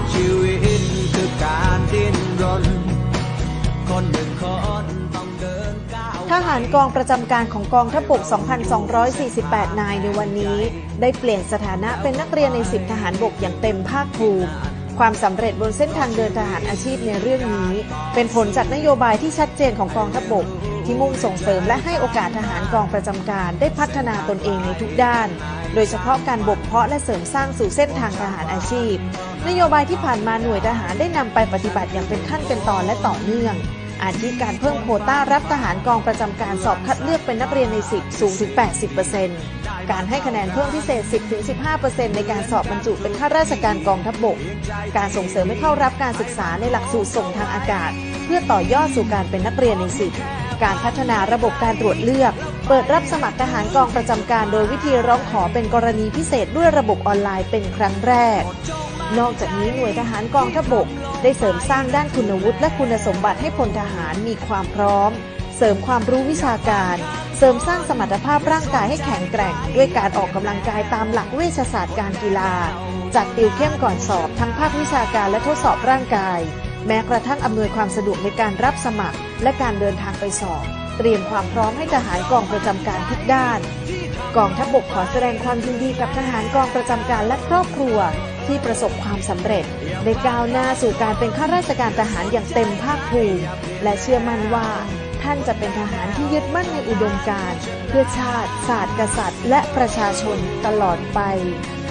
ากชีวิตคือการดิ้นรนคนหนึ่งคนต้องเดินก้าวทหารกองประจำการของกองทัพบก 2,248 นายในวันนี้ได้เปลี่ยนสถานะเป็นนักเรียนใน10ทหารบกอย่างเต็มภาคภูมิความสำเร็จบนเส้นทางเดินทหารอาชีพในเรื่องนี้เป็นผลจากนโยบายที่ชัดเจนของกองทัพบกที่มุ่งส่งเสริมและให้โอกาสทหารกองประจำการได้พัฒนาตนเองในทุกด้านโดยเฉพาะการบ่มเพาะและเสริมสร้างสู่เส้นทางทหารอาชีพนโยบายที่ผ่านมาหน่วยทหารได้นำไปปฏิบัติอย่างเป็นขั้นเป็นตอนและต่อเนื่องอาทิการเพิ่มโควต้ารับทหารกองประจำการสอบคัดเลือกเป็นนักเรียนใน10สูงถึง 80% การให้คะแนนเพิ่มพิเศษ 10-15% ในการสอบบรรจุเป็นข้าราชการกองทัพบกการส่งเสริมให้เข้ารับการศึกษาในหลักสูตรส่งทางอากาศเพื่อต่อยอดสู่การเป็นนักเรียนใน10การพัฒนาระบบการตรวจเลือกเปิดรับสมัครทหารกองประจำการโดยวิธีร้องขอเป็นกรณีพิเศษด้วยระบบออนไลน์เป็นครั้งแรกนอกจากนี้หน่วยทหารกองทัพบกได้เสริมสร้างด้านคุณวุฒิและคุณสมบัติให้พลทหารมีความพร้อมเสริมความรู้วิชาการเสริมสร้างสมรรถภาพร่างกายให้แข็งแกร่งด้วยการออกกำลังกายตามหลักเวชศาสตร์การกีฬาจัดติวเข้มก่อนสอบทั้งภาควิชาการและทดสอบร่างกายแม้กระทั่งอำนวยความสะดวกในการรับสมัครและการเดินทางไปสอบเตรียมความพร้อมให้ทหารกองประจำการทุกด้านกองทัพบกขอแสดงความยินดีกับทหารกองประจำการและครอบครัวที่ประสบความสำเร็จได้ก้าวหน้าสู่การเป็นข้าราชการทหารอย่างเต็มภาคภูมิและเชื่อมั่นว่าท่านจะเป็นทหารที่ยึดมั่นในอุดมการณ์เพื่อชาติศาสตร์กษัตริย์และประชาชนตลอดไป